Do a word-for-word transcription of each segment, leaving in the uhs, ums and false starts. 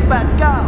แปดเก้า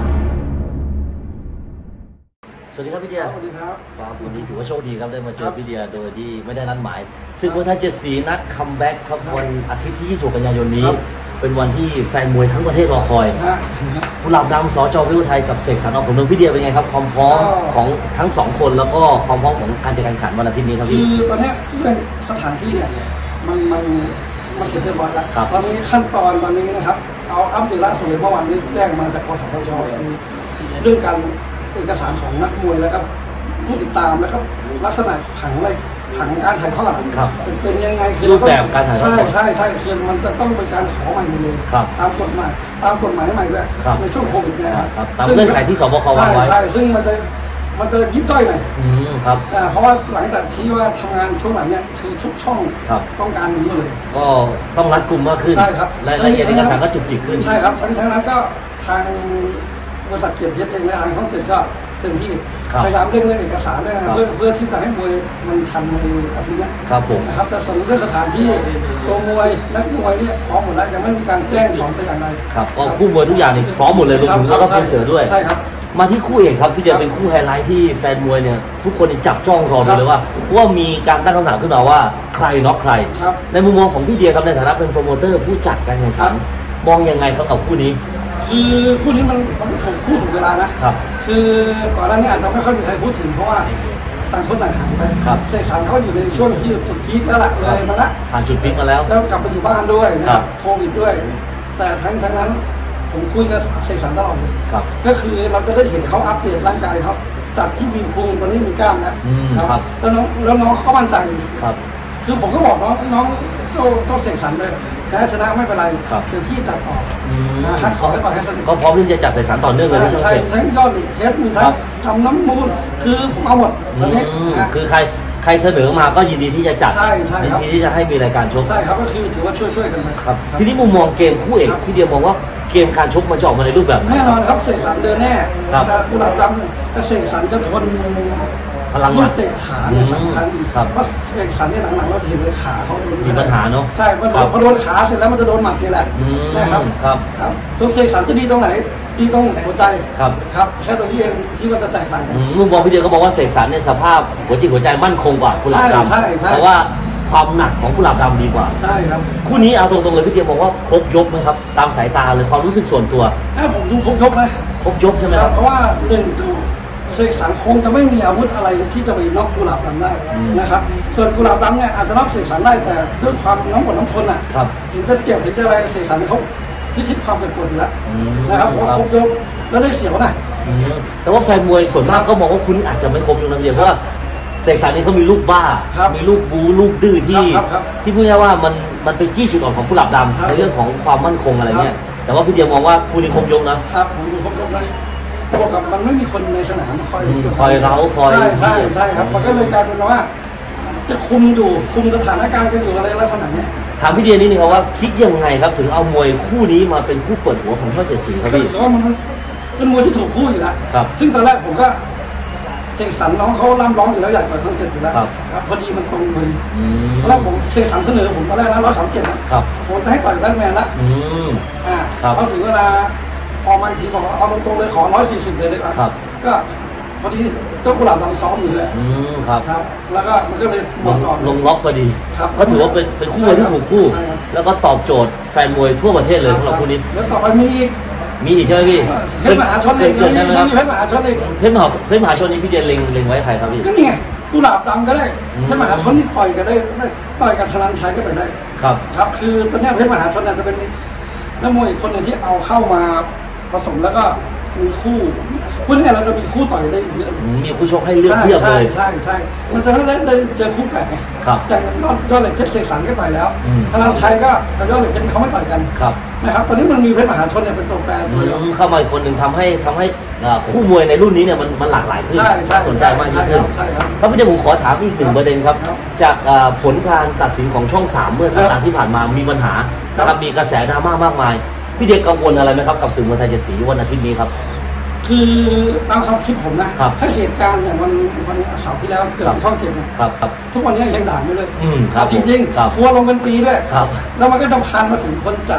สวัสดีครับพี่เดียสวัสดีครับครับวันนี้ถือว่าโชคดีครับได้มาเจอพี่เดียโดยที่ไม่ได้นัดหมายซึ่งมวยไทยเจ็ดสีนัดคัมแบ็กครับวันอาทิตย์ที่ยี่สิบหกกันยายนนี้เป็นวันที่แฟนมวยทั้งประเทศรอคอยผู้หลับดำสจ.วิรุไทยกับเสกสรรออกผลเมืองพี่เดียเป็นไงครับความพร้อมของทั้งสองคนแล้วก็ความพร้อมของการจัดการแข่งขันวันอาทิตย์นี้ครับพี่คือตอนนี้เรื่องสถานที่เนี่ยมันมันมาเสร็จเรียบร้อยแล้วตอนนี้ขั้นตอนตอนนี้นะครับเอาอัปเดตล่าสุดเมื่อวานนี้แจ้งมาจากกสทช.เรื่องการเอกสารของนักมวยแล้วก็ผู้ติดตามแล้วก็ลักษณะผังอะไรผังการถ่ายทอดเป็นยังไงคือรูปแบบการถ่ายทอดใช่ใช่ใช่คือมันจะต้องเป็นการขอใหม่หมดเลยตามกฎหมายตามกฎหมายใหม่ด้วยในช่วงโควิดเนี่ยครับตามเงื่อนไขที่สบควางไว้ใช่ซึ่งมันจะมันจะยิบด้อยหน่อยครับเพราะว่าหลังจากชี้ว่าทำงานช่วงหลังเนี่ยคือทุกช่องต้องการนี้เลยก็ต้องรัดกุมมากขึ้นใช่ครับรายละเอียดเอกสารก็จุกจิกขึ้นใช่ครับทั้งทั้งนั้นก็ทางบริษัทเกียรติเพชรเองและทางช่องเจ็ดก็เต็มที่พยายามเร่งเรื่องเอกสารด้วยนะเพื่อเพื่อที่จะให้มวยมันทันในอาทิตย์นี้ครับผมนะครับแต่ส่วนเรื่องสถานที่ตัวมวยนักมวยเนี่ยพร้อมหมดแล้วยังไม่มีการแจ้งของแต่อย่างใดครับก็คู่มวยทุกอย่างนี่พร้อมหมดเลยรวมถึงแล้วก็เป็นเสือด้วยใช่ครับมาที่คู่เอกครับพี่เดียเป็นคู่ไฮไลท์ที่แฟนมวยเนี่ยทุกคนจับจ้องรอดูเลยว่าว่ามีการตั้งคำถามขึ้นมาว่าใครน็อกใครในมุมมองของพี่เดียครับในฐานะเป็นโปรโมเตอร์ผู้จัดการแข่งขันมองยังไงครับกับคู่นี้คือคู่นี้มันมันถูกคู่ถูกเวลานะครับคือก่อนหน้านี้อาจจะไม่ค่อยมีใครพูดถึงเพราะว่าต่างคนต่างห่างไปเสกสรรเขาอยู่ในช่วงที่จุดพีคแล้วล่ะเลยมาละผ่านจุดพีคมาแล้วแล้วกลับไปอยู่บ้านด้วยนะครับโควิดด้วยแต่ทั้งทั้งนั้นผมคุยกับเสกสรรตลอดเลยก็คือเราจะได้เห็นเขาอัปเดตร่างกายเขาจากที่มีพุงตอนนี้มีกล้ามนะครับแล้วน้องแล้วน้องเขามั่นใจครับคือผมก็บอกน้องน้องต้องเสกสรรเลยแพ้ชนะไม่เป็นไรเดี๋ยวพี่จัดต่อนะขอให้ต่อให้สนุกก็พร้อมที่จะจัดเสกสรรต่อเนื่องเลยใช่ทั้งยอดเทสมีทั้งทำน้ำมูลคือผมเอาหมดตอนนี้คือใครใครเสนอมาก็ยินดีที่จะจัดใช่ใช่ยินดีที่จะให้มีรายการชกใช่ครับก็คือถือว่าช่วยช่วยกันครับทีนี้มุมมองเกมคู่เอกพี่เดียมองว่าเกมการชกมันจะออกมาในรูปแบบไหนแน่นอนครับเสกสรรเดินแน่แต่กุหลาบดำก็เสกสรรจะทนพลังหมัดเตะขาเนี่ยสำคัญเพราะเสกสรรเนี่ยหลังๆเราเห็นเลยขาเขามีปัญหาเนาะใช่พอโดนขาเสร็จแล้วมันจะโดนหมัดนี่แหละนะครับครับครับส่วนเสกสรรจะดีตรงไหนดีตรงหัวใจครับครับแค่ตรงนี้เองที่มันจะแตกต่างมุมมองพี่เดียก็บอกว่าเสกสรรเนี่ยสภาพหัวจิตหัวใจมั่นคงกว่ากุหลาบดำแต่ว่าความหนักของกุหลาบดำดีกว่าใช่ครับคู่นี้เอาตรงๆเลยพี่เดียบอกว่าครบยกไหมครับตามสายตาเลยความรู้สึกส่วนตัวถ้าผมดูครบยกนะครบยกใช่ไหมครับเพราะว่าหนึ่งดูเสกสรรคงจะไม่มีอาวุธอะไรที่จะไปน็อกกุหลาบดำได้นะครับส่วนกุหลาบดำเนี่ยอาจจะน็อกเสกสรรได้แต่ด้วยความน้ำอดน้ำทนอ่ะถึงจะเจ็บถึงจะอะไรเสกสรรเขาพิชิตความเป็นปวดอยู่แล้วนะครับผมว่าครบยกแล้วได้เสียวนะแต่ว่าแฟนมวยส่วนมากก็มองว่าคุณอาจจะไม่ครบยกนะเดียวเพราะว่าเสกสรรนี่เขามีลูกบ้ามีลูกบูลูกดื้อที่ที่พูดง่ายว่ามันมันเป็นจี้จุดอ่อนของกุหลาบดำในเรื่องของความมั่นคงอะไรเงี้ยแต่ว่าพี่เดียมองว่าคุณนี่ครบยกนะครับผมดูครบยกนะบวกกับมันไม่มีคนในสนามคอยคอยเราคอยใช่ใช่ใช่ครับมันก็เลยกลายเป็นว่าจะคุมอยู่คุมสถานการณ์กันอยู่อะไรลักษณะนี้ถามพี่เดียนี่นึงครับว่าคิดยังไงครับถึงเอามวยคู่นี้มาเป็นคู่เปิดหัวของช่องเจ็ดสีครับพี่คือว่ามันเป็นมวยที่ถูกคู่อยู่แล้วซึ่งตอนแรกผมก็เสกสรรน้องเขาล่ำร้องอยู่แล้วใหญ่กว่าช่องเจ็ดอยู่แล้วพอดีมันตรงเลยแล้วผมเสกสรรเสนอผมตอนแรกนะร้อยสามเจ็ดนะผมจะให้ต่อยแบทแมนละอ่าพอถึงเวลาพอมาทีบอกเอาตรงๆเลยขอร้อยสี่สิบเลยเลยครับก็พอดีเจ้ากุหลาบดำซ้อมอยู่เลยครับครับแล้วก็มันก็เลยลงล็อกพอดีก็ถือว่าเป็นเป็นคู่มวยที่ถูกคู่แล้วก็ตอบโจทย์แฟนมวยทั่วประเทศเลยสำหรับคู่นี้แล้วต่อไปมีอีกมีอีกใช่ไหมพี่เพชรมหาชนเองมีเพชรมหาชนเองเพชรมหาเพชรมหาชนนี้พี่เดียนเล็งเล็งไว้ใครครับพี่ก็นี่ไงกุหลาบดำก็ได้เพชรมหาชนนี่ต่อยกันได้ต่อยกับชลันชัยก็ต่อยได้ครับครับคือตอนนี้เพชรมหาชนจะเป็นนักมวยอีกคนหนึ่งที่เอาเข้ามาผสมแล้วก็มีคู่พูดง่ายเราจะมีคู่ต่อยได้เยอะมีคู่ชกให้เลือกเทียบเลยใช่ใช่มันจะเล่นเลยเจอคู่แปลกไงแต่ยอดยอดเหล็กเพชรเสกสรรก็ต่อยแล้วพลังชัยก็กับยอดเหล็กเพชรเขาไม่ต่อยกันนะครับตอนนี้มันมีเพชรมหาชนเนี่ยเป็นตัวแปรตัวเข้ามาอีกคนหนึ่งทำให้ทำให้คู่มวยในรุ่นนี้เนี่ยมันมันหลากหลายขึ้นสนใจมากยิ่งขึ้นครับพี่เจ้าผมขอถามอีกหนึ่งประเด็นครับจากผลการตัดสินของช่องสามเมื่อสัปดาห์ที่ผ่านมามีปัญหานะครับมีกระแสดราม่ามากมายพี่เดียกังวลอะไรไหมครับกับสื่อมวลไทยเจ็ดสีวันอาทิตย์นี้ครับคือตามความคิดผมนะถ้าเหตุการณ์อย่างวันวันเสาร์ที่แล้วเกิดช่องเจ็ดนะครับทุกวันนี้ยังด่าไม่เลยจริงๆทัวร์ลงเป็นปีด้วยแล้วมันก็จะพานมาถึงคนจัด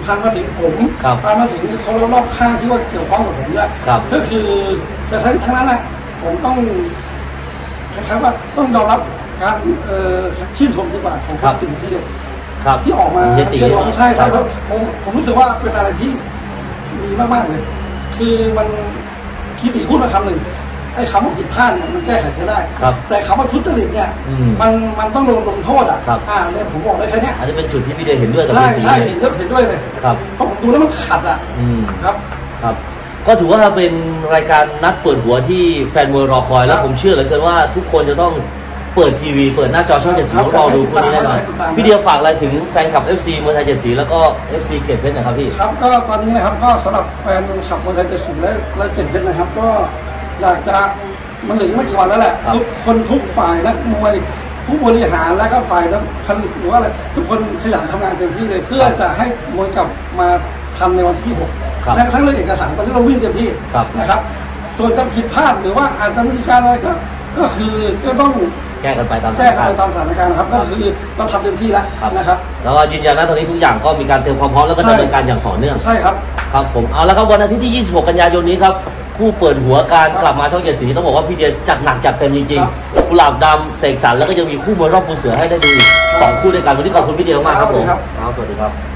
พันมาถึงผมพันมาถึงคนรอบข้างที่ว่าเกี่ยวข้องกับผมเนี่ยก็คือแต่ทั้งทั้งนั้นแหละผมต้องคล้ายๆว่าต้องยอมรับการชื่นชมดีกว่าของคนตื่นที่เดียวที่ออกมาเรียกร้องใช่ครับผมผมรู้สึกว่าเป็นอะไรที่ดีมากๆเลยคือมันคิดติพูดมาคำหนึ่งไอ้คำว่าผิดพลาดเนี่ยมันแก้ไขได้แต่คำว่าทุจริตเนี่ยมันมันต้องลงลงโทษอ่ะอ่าเนี่ยผมบอกได้แค่นี้อาจจะเป็นจุดที่พี่เดียเห็นด้วยใช่ใช่เห็นด้วยเห็นด้วยเลยครับเพราะผมดูแล้วมันขัดอ่ะครับครับก็ถือว่าเป็นรายการนัดเปิดหัวที่แฟนมวยรอคอยแล้วผมเชื่อเหลือเกินว่าทุกคนจะต้องเปิดทีวีเปิดหน้าจอช่องเจ็ดสีรอดูคู่นี้แน่นอนพี่เดียฝากอะไรถึงแฟนคลับ เอฟ ซี มวยไทยเจ็ดสีแล้วก็ เอฟ ซี เกตเพชรนะครับพี่ครับก็ตอนนี้นะครับก็สำหรับแฟนคลับมวยไทยเจ็ดสีและและเกตเพชรนะครับก็อยากจะมันเหลือไม่กี่วันแล้วแหละทุกคนทุกฝ่ายนักมวยผู้บริหารและก็ฝ่ายนักผลิตหรือว่าอะไรทุกคนขยันทำงานเต็มที่เลยเพื่อจะให้มวยกลับมาทำในวันที่หกแม้กระทั่งเรื่องเอกสารตอนนี้เราวิ่งเต็มที่นะครับส่วนจะผิดพลาดหรือว่าอาจจะมีการอะไรก็ก็คือก็ต้องแก้กันไปตามแก้กันไปตามสถานการณ์ครับก็คือเราทำเต็มที่แล้วนะครับแล้วก็ยืนยันว่าตอนนี้ทุกอย่างก็มีการเตรียมความพร้อมแล้วก็ดำเนินการอย่างต่อเนื่องใช่ครับครับผมเอาแล้วครับวันอาทิตย์ที่ยี่สิบหกกันยายนนี้ครับคู่เปิดหัวการกลับมาช่องเจ็ดสีต้องบอกว่าพี่เดียจัดหนักจัดเต็มจริงๆกุหลาบดำเสกสรรแล้วก็ยังมีคู่มวยรอบภูเสือให้ได้ดูสองคู่ด้วยกันวันนี้ขอบคุณพี่เดียมากครับผมสวัสดีครับ